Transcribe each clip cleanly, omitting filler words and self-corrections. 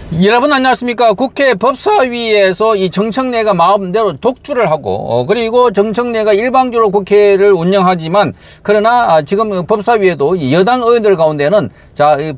여러분 안녕하십니까. 국회 법사위에서 이 정청래가 마음대로 독주를 하고 그리고 정청래가 일방적으로 국회를 운영하지만 그러나 지금 법사위에도 여당 의원들 가운데는 이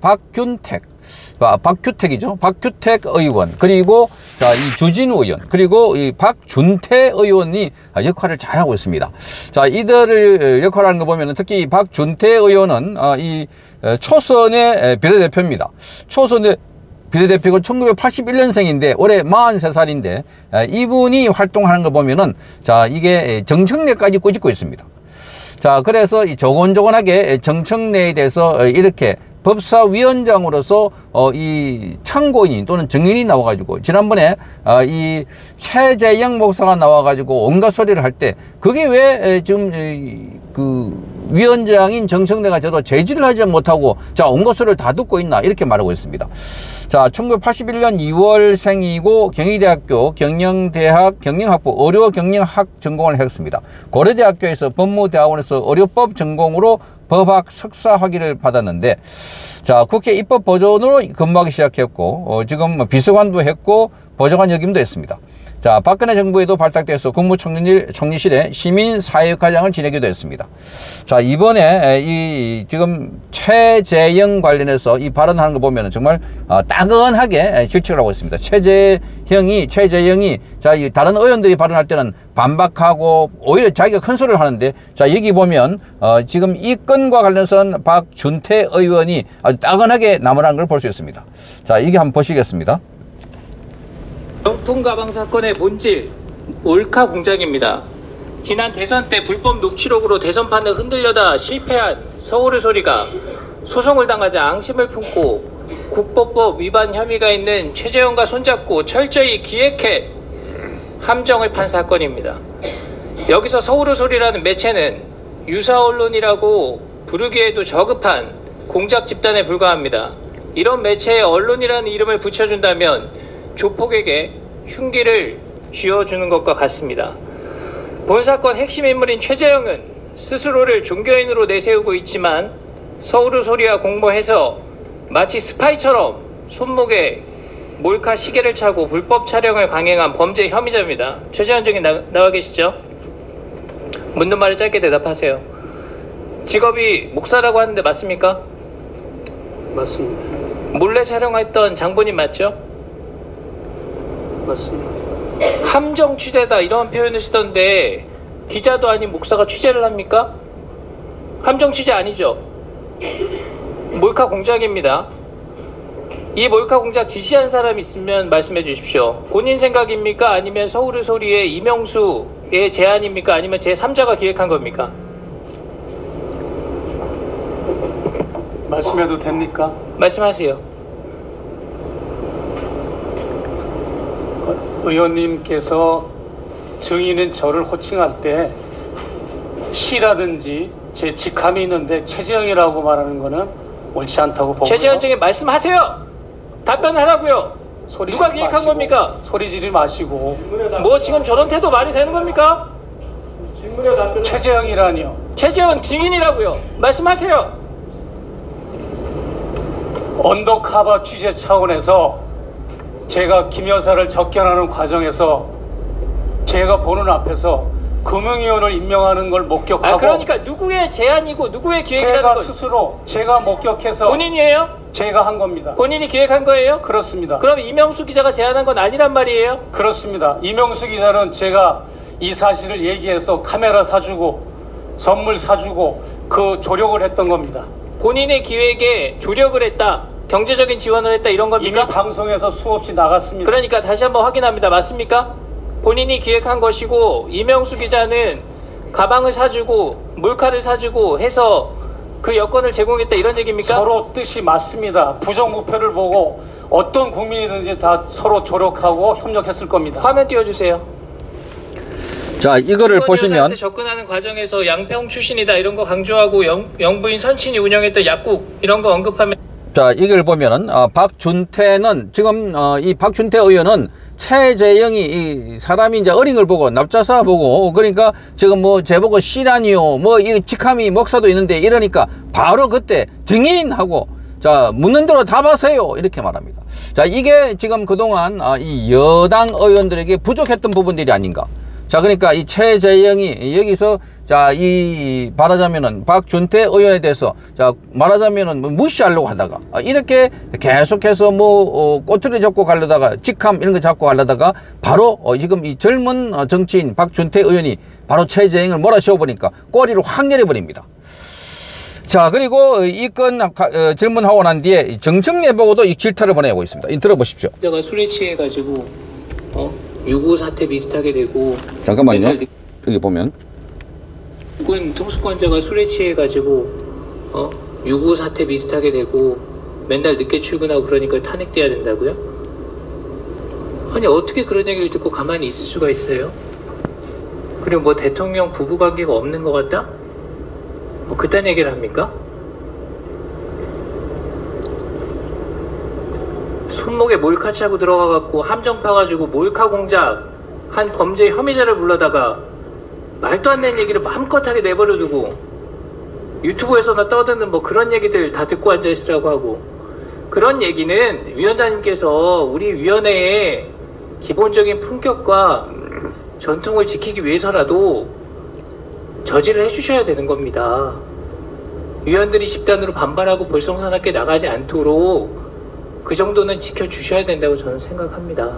박규택이죠. 박규택 의원, 그리고 이 주진우 의원, 그리고 이 박준태 의원이 역할을 잘하고 있습니다. 이들을 역할하는 거 보면 특히 박준태 의원은 이 초선의 비례대표입니다. 초선의 비례대표가 1981년생인데 올해 43살인데 이분이 활동하는 거 보면은 이게 정청래까지 꾸짖고 있습니다. 그래서 이 조곤조곤하게 정청래에 대해서 이렇게 법사위원장으로서 이 참고인이 또는 증인이 나와가지고 지난번에 이 최재형 목사가 나와가지고 온갖 소리를 할 때 그게 왜 지금 그 위원장인 정청래가 저도 제지를 하지 못하고 온갖 소리를 다 듣고 있나 이렇게 말하고 있습니다. 1981년 2월생이고 경희대학교 경영대학 경영학부 의료경영학 전공을 했습니다. 고려대학교에서 법무대학원에서 의료법 전공으로 법학 석사 학위를 받았는데 국회 입법보조원으로 근무하기 시작했고 지금 비서관도 했고 보좌관 역임도 했습니다. 박근혜 정부에도 발탁돼서 국무총리실에 시민사회과장을 지내기도 했습니다. 이번에 이 지금 최재형 관련해서 이 발언하는 거 보면 정말 따근하게 질책을 하고 있습니다. 최재형이 다른 의원들이 발언할 때는 반박하고 오히려 자기가 큰 소리를 하는데 여기 보면 지금 이 건과 관련해서는 박준태 의원이 아주 따근하게 나무라는 걸 볼 수 있습니다. 이게 한번 보시겠습니다. 명품 가방 사건의 본질, 몰카 공작입니다. 지난 대선 때 불법 녹취록으로 대선판을 흔들려다 실패한 서울의 소리가 소송을 당하자 앙심을 품고 국보법 위반 혐의가 있는 최재형과 손잡고 철저히 기획해 함정을 판 사건입니다. 여기서 서울의 소리라는 매체는 유사 언론이라고 부르기에도 저급한 공작 집단에 불과합니다. 이런 매체에 언론이라는 이름을 붙여준다면 조폭에게 흉기를 쥐어주는 것과 같습니다. 본 사건 핵심 인물인 최재형은 스스로를 종교인으로 내세우고 있지만 서울의 소리와 공모해서 마치 스파이처럼 손목에 몰카 시계를 차고 불법 촬영을 강행한 범죄 혐의자입니다. 최재형 증인 나와 계시죠? 묻는 말에 짧게 대답하세요. 직업이 목사라고 하는데 맞습니까? 맞습니다. 몰래 촬영했던 장본인 맞죠? 맞습니다. 함정 취재다 이런 표현을 쓰던데 기자도 아닌 목사가 취재를 합니까? 함정 취재 아니죠? 몰카 공작입니다. 이 몰카 공작 지시한 사람이 있으면 말씀해 주십시오. 본인 생각입니까? 아니면 서울의 소리의 이명수의 제안입니까? 아니면 제3자가 기획한 겁니까? 말씀해도 됩니까? 말씀하세요. 의원님께서 증인인 저를 호칭할 때 시라든지 제 직함이 있는데 최재형이라고 말하는 거는 옳지 않다고 보고요. 최재형 증인 말씀하세요. 답변하라고요. 누가 기획한 마시고, 겁니까? 소리 지르지 마시고. 뭐 지금 저런 태도 말이 되는 겁니까? 최재형이라니요. 최재형 증인이라고요. 말씀하세요. 언더커버 취재 차원에서 제가 김 여사를 접견하는 과정에서 제가 보는 앞에서 금융위원을 임명하는 걸 목격하고 그러니까 누구의 제안이고 누구의 기획이라는 제가 거 스스로 제가 목격해서 본인이에요? 제가 한 겁니다. 본인이 기획한 거예요? 그렇습니다. 그럼 이명수 기자가 제안한 건 아니란 말이에요? 그렇습니다. 이명수 기자는 제가 이 사실을 얘기해서 카메라 사주고 선물 사주고 그 조력을 했던 겁니다. 본인의 기획에 조력을 했다, 경제적인 지원을 했다 이런 겁니까? 이미 방송에서 수없이 나갔습니다. 그러니까 다시 한번 확인합니다. 맞습니까? 본인이 기획한 것이고 이명수 기자는 가방을 사주고 몰카를 사주고 해서 그 여건을 제공했다 이런 얘기입니까? 서로 뜻이 맞습니다. 부정부패를 보고 어떤 국민이든지 다 서로 조력하고 협력했을 겁니다. 화면 띄워주세요. 이거를 보시면 접근하는 과정에서 양평 출신이다 이런 거 강조하고 영부인 선친이 운영했던 약국 이런 거 언급하면 이걸 보면은 박준태는 지금 이 박준태 의원은 최재형이 이 사람이 이제 어린 걸 보고 납작사 보고 그러니까 지금 뭐 제보고 시라니요 뭐 이 직함이 목사도 있는데 이러니까 바로 그때 증인하고 자, 묻는 대로 답하세요. 이렇게 말합니다. 자, 이게 지금 그동안 이 여당 의원들에게 부족했던 부분들이 아닌가. 자, 그러니까 이 최재형이 여기서 자, 이 말하자면은 박준태 의원에 대해서 자, 말하자면은 무시하려고 하다가 이렇게 계속해서 꼬투리 잡고 가려다가 직함 이런 거 잡고 가려다가 바로 지금 이 젊은 정치인 박준태 의원이 바로 최재형을 몰아씌워 보니까 꼬리를 확 내려버립니다. 자, 그리고 이 건 질문하고 난 뒤에 정청래 보고도 이 질타를 보내고 있습니다. 이 들어보십시오. 제가 술에 취해가지고 유고 사태 비슷하게 되고 잠깐만요. 여기 보면 육군 통수권자가 술에 취해가지고 유고 사태 비슷하게 되고 맨날 늦게 출근하고 그러니까 탄핵돼야 된다고요? 아니 어떻게 그런 얘기를 듣고 가만히 있을 수가 있어요? 그리고 뭐 대통령 부부관계가 없는 것 같다? 뭐 그딴 얘기를 합니까? 손목에 몰카 차고 들어가갖고 함정 파가지고 몰카 공작 한 범죄 혐의자를 불러다가 말도 안 되는 얘기를 마음껏 하게 내버려두고 유튜브에서나 떠드는 뭐 그런 얘기들 다 듣고 앉아있으라고 하고, 그런 얘기는 위원장님께서 우리 위원회의 기본적인 품격과 전통을 지키기 위해서라도 저지를 해주셔야 되는 겁니다. 위원들이 집단으로 반발하고 볼썽사납게 나가지 않도록 그 정도는 지켜주셔야 된다고 저는 생각합니다.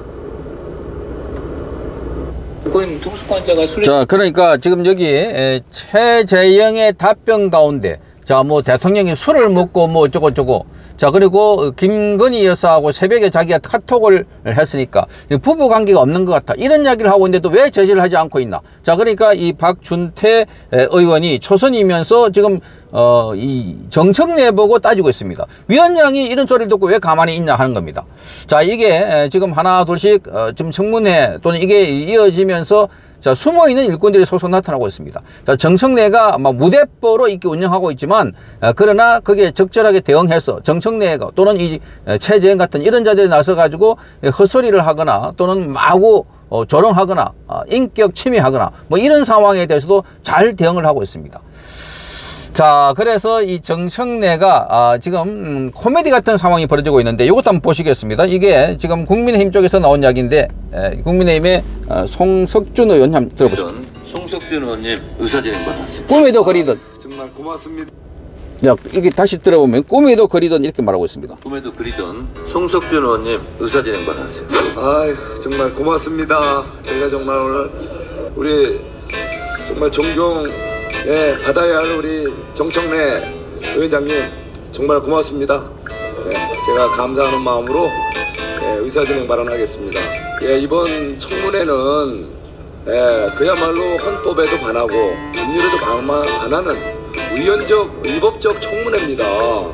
육군 통수권자가 술에 자, 그러니까 지금 여기 최재형의 답변 가운데 자, 뭐 대통령이 술을 먹고 뭐 어쩌고저쩌고, 자, 그리고 김건희 여사하고 새벽에 자기가 카톡을 했으니까 부부 관계가 없는 것 같아, 이런 이야기를 하고 있는데도 왜 제지를 하지 않고 있나. 자, 그러니까 이 박준태 의원이 초선이면서 지금 이 정청래 보고 따지고 있습니다. 위원장이 이런 소리를 듣고 왜 가만히 있냐 하는 겁니다. 자, 이게 지금 하나 둘씩 지금 청문회 또는 이게 이어지면서 자, 숨어있는 일꾼들이 소속 나타나고 있습니다. 자, 정청래가 무대뽀로 이렇게 운영하고 있지만 그러나 거기에 적절하게 대응해서 정청래가 또는 이 최재형 같은 이런 자들이 나서가지고 헛소리를 하거나 또는 마구 조롱하거나 인격 침해하거나 뭐 이런 상황에 대해서도 잘 대응을 하고 있습니다. 자, 그래서 이 정청래가 지금 코미디 같은 상황이 벌어지고 있는데 이것도 한번 보시겠습니다. 이게 지금 국민의힘 쪽에서 나온 이야기인데 국민의힘의 송석준 의원 한번 들어보시죠. 송석준 의원님 의사진행 받았습니다. 꿈에도 그리던, 정말 고맙습니다. 야, 이게 다시 들어보면 꿈에도 그리던 이렇게 말하고 있습니다. 꿈에도 그리던 송석준 의원님 의사진행 받았습니다. 아유, 정말 고맙습니다. 제가 정말 오늘 우리 정말 받아야 할 우리 정청래 위원장님 정말 고맙습니다. 제가 감사하는 마음으로 의사진행 발언하겠습니다. 이번 청문회는 그야말로 헌법에도 반하고 법률에도 반하는 위헌적, 위법적 청문회입니다.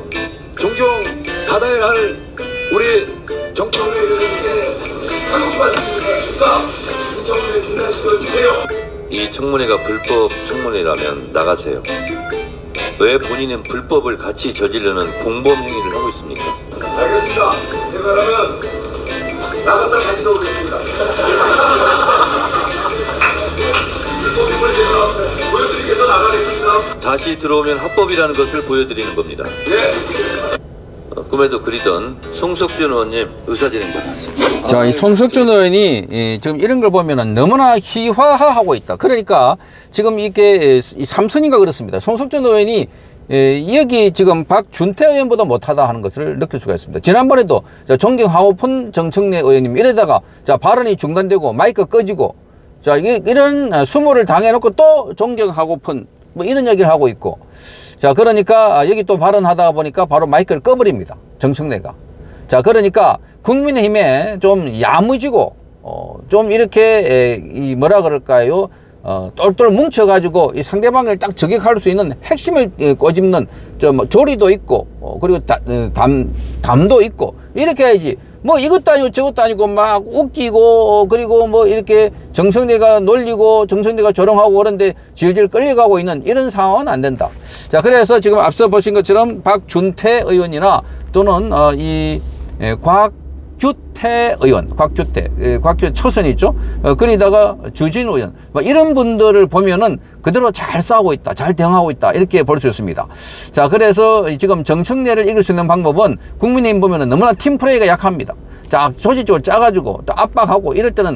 존경받아야 할 우리 정청래 위원장님께 한국 말씀드리겠습니다. 이 청문회 중단시켜주세요. 이 청문회가 불법 청문회라면 나가세요. 왜 본인은 불법을 같이 저지르는 공범 행위를 하고 있습니까? 알겠습니다. 제가 그러면 나갔다 다시 나오겠습니다. 불법임을 제가 보여드리겠습니다. 나가겠습니다. 다시 들어오면 합법이라는 것을 보여드리는 겁니다. 네. 꿈에도 그리던 송석준 의원님 의사진행 받았습니다. 자, 이 송석준 의원이 지금 이런 걸 보면은 너무나 희화화하고 있다. 그러니까 지금 이게 3선인가 그렇습니다. 송석준 의원이 여기 지금 박준태 의원보다 못하다 하는 것을 느낄 수가 있습니다. 지난번에도 존경하고픈 정청래 의원님 이러다가 자, 발언이 중단되고 마이크 꺼지고 자, 이런 수모를 당해놓고 또 존경하고픈 뭐 이런 얘기를 하고 있고, 자, 그러니까 여기 또 발언하다 보니까 바로 마이크를 꺼버립니다. 정청래가. 자, 그러니까 국민의힘에 좀 야무지고 좀 이렇게 이 뭐라 그럴까요? 똘똘 뭉쳐가지고 이 상대방을 딱 저격할 수 있는 핵심을 꼬집는 좀 조리도 있고 그리고 담도 있고 이렇게 해야지. 뭐 이것도 아니고 저것도 아니고 막 웃기고 그리고 뭐 이렇게 정청래가 놀리고 정청래가 조롱하고 그런데 질질 끌려가고 있는 이런 상황은 안 된다. 자, 그래서 지금 앞서 보신 것처럼 박준태 의원이나 또는 이 곽규태 곽준태 의원, 곽준태 초선 있죠. 거기다가 주진우 의원, 뭐 이런 분들을 보면은 그대로 잘 싸우고 있다, 잘 대응하고 있다, 이렇게 볼 수 있습니다. 자, 그래서 지금 정청래를 이길 수 있는 방법은 국민의힘 보면은 너무나 팀플레이가 약합니다. 자, 조직적으로 짜가지고 또 압박하고 이럴 때는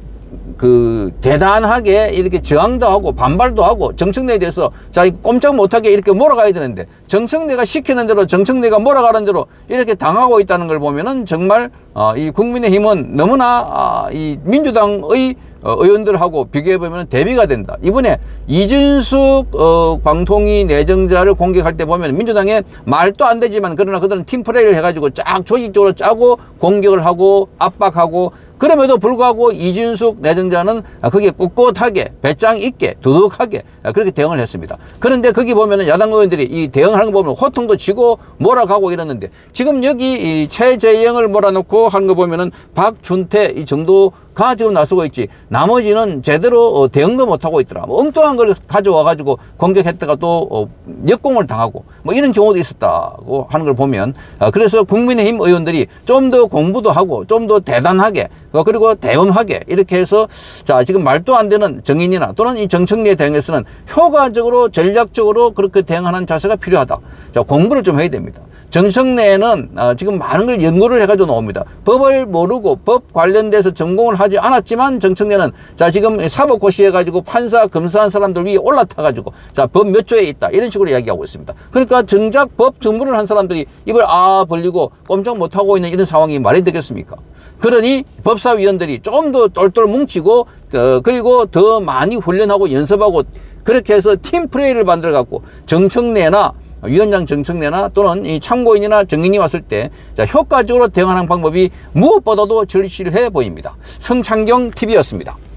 대단하게 이렇게 저항도 하고 반발도 하고 정청래에 대해서 자, 꼼짝 못하게 이렇게 몰아가야 되는데 정청래가 시키는 대로 정청래가 몰아가는 대로 이렇게 당하고 있다는 걸 보면은 정말 이 국민의힘은 너무나 이 민주당의 의원들하고 비교해보면 대비가 된다. 이번에 이준숙 방통위 내정자를 공격할 때 보면 민주당에 말도 안 되지만 그러나 그들은 팀플레이를 해가지고 쫙 조직적으로 짜고 공격을 하고 압박하고 그럼에도 불구하고 이준숙 내정자는 거기에 꿋꿋하게 배짱 있게 두둑하게 그렇게 대응을 했습니다. 그런데 거기 보면은 야당 의원들이 이 대응하는 거 보면 호통도 치고 몰아가고 이러는데 지금 여기 이 최재형을 몰아놓고 하는 거 보면은 박준태 이 정도가 지금 나서고 있지 나머지는 제대로 대응도 못하고 있더라. 뭐 엉뚱한 걸 가져와가지고 공격했다가 또 역공을 당하고 뭐 이런 경우도 있었다고 하는 걸 보면 그래서 국민의힘 의원들이 좀 더 공부도 하고 좀 더 대단하게 그리고 대범하게 이렇게 해서 자, 지금 말도 안 되는 정인이나 또는 이 정청래 대응에서는 효과적으로 전략적으로 그렇게 대응하는 자세가 필요하다. 자, 공부를 좀 해야 됩니다. 정청래는 지금 많은 걸 연구를 해가지고 나옵니다. 법을 모르고 법 관련돼서 전공을 하지 않았지만 정청래는 자, 지금 사법고시 해가지고 판사 검사한 사람들 위에 올라타가지고 자, 법 몇 조에 있다 이런 식으로 이야기하고 있습니다. 그러니까 정작 법 전문을 한 사람들이 입을 벌리고 꼼짝 못하고 있는 이런 상황이 말이 되겠습니까? 그러니 법사위원들이 좀 더 똘똘 뭉치고 그리고 더 많이 훈련하고 연습하고 그렇게 해서 팀플레이를 만들어갖고 정청래나 위원장 정청래나 또는 이 참고인이나 정인이 왔을 때 자, 효과적으로 대응하는 방법이 무엇보다도 절실해 보입니다. 성창경 TV였습니다.